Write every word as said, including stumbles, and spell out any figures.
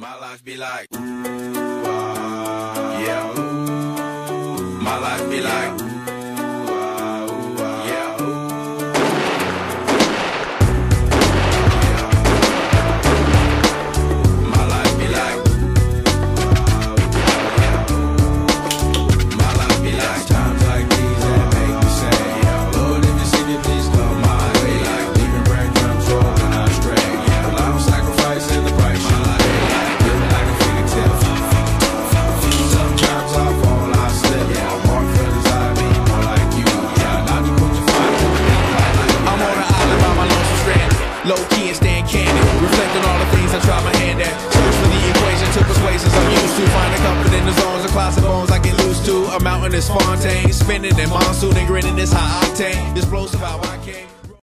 My life be like, ooh, ah, yeah, ooh. My life be like, ooh, ah, ooh, ah, yeah, ooh. My life be like, ooh, ah, ooh, yeah, ooh. My life be like times like these that make me say, yeah, Lord, if you see me, please come my way. Like leaving breadcrumbs rolling out straight. Yeah, well, I'm sacrificing the price. My life be like living like a fingertip. Sometimes I fall, I slip. Yeah, I walk for desire, be more like you. Yeah, not to put your fire on me. I'm on an island by my lonesome strand, low key and staying candid, reflecting all the things I try my hand at. Search for the equation to persuasions I'm used to. Finding comfort in the zones of closet bones I get loose to. A mountain is Fontaine, spinning in monsoon and grinning is high octane. Explosive how I came.